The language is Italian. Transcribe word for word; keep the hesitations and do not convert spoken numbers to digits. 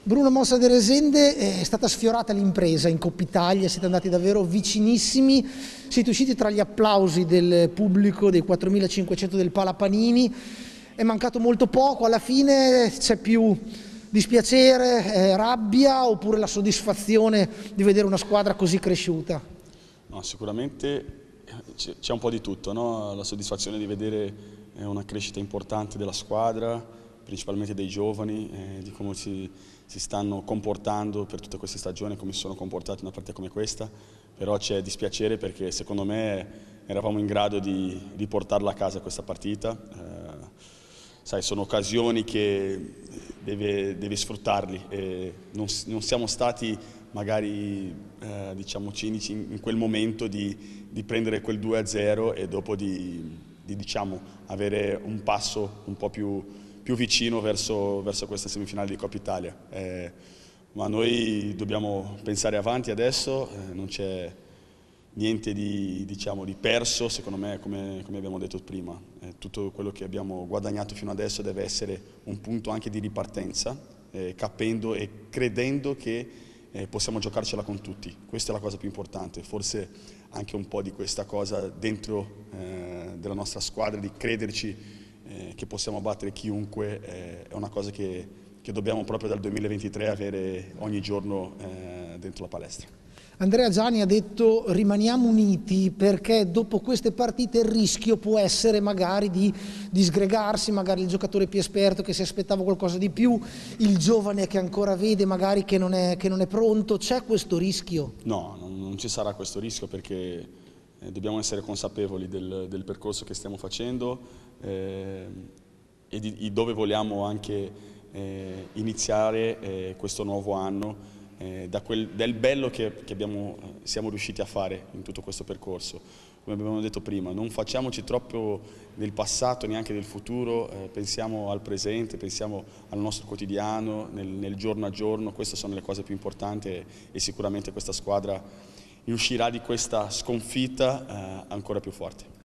Bruno Mossa de Resende, è stata sfiorata l'impresa in Coppa Italia, siete andati davvero vicinissimi, siete usciti tra gli applausi del pubblico, dei quattromilacinquecento del Pala Panini, è mancato molto poco, alla fine c'è più dispiacere, eh, rabbia oppure la soddisfazione di vedere una squadra così cresciuta? No, sicuramente c'è un po' di tutto, no? La soddisfazione di vedere una crescita importante della squadra, principalmente dei giovani, eh, di come si, si stanno comportando per tutte queste stagioni, come si sono comportati in una partita come questa, però c'è dispiacere perché secondo me eravamo in grado di, di portarla a casa questa partita. Eh, sai, sono occasioni che deve, devi sfruttarli e non, non siamo stati magari eh, diciamo cinici in, in quel momento di, di prendere quel due a zero e dopo di, di diciamo, avere un passo un po' più più vicino verso, verso questa semifinale di Coppa Italia. Eh, ma noi dobbiamo pensare avanti adesso, eh, non c'è niente di, diciamo, di perso, secondo me, come, come abbiamo detto prima. Eh, tutto quello che abbiamo guadagnato fino adesso deve essere un punto anche di ripartenza, eh, capendo e credendo che eh, possiamo giocarcela con tutti. Questa è la cosa più importante, forse anche un po' di questa cosa dentro eh, della nostra squadra, di crederci Eh, che possiamo battere chiunque, eh, è una cosa che, che dobbiamo proprio dal duemilaventitré avere ogni giorno eh, dentro la palestra. Andrea Giani ha detto rimaniamo uniti perché dopo queste partite il rischio può essere magari di, di sgregarsi, magari il giocatore più esperto che si aspettava qualcosa di più, il giovane che ancora vede magari che non è, che non è pronto, c'è questo rischio? No, non, non ci sarà questo rischio perché Eh, dobbiamo essere consapevoli del, del percorso che stiamo facendo eh, e di, di dove vogliamo anche eh, iniziare eh, questo nuovo anno, eh, da quel, del bello che, che abbiamo, siamo riusciti a fare in tutto questo percorso. Come abbiamo detto prima, non facciamoci troppo del passato, neanche del futuro, eh, pensiamo al presente, pensiamo al nostro quotidiano, nel, nel giorno a giorno, queste sono le cose più importanti e, e sicuramente questa squadra uscirà di questa sconfitta eh, ancora più forte.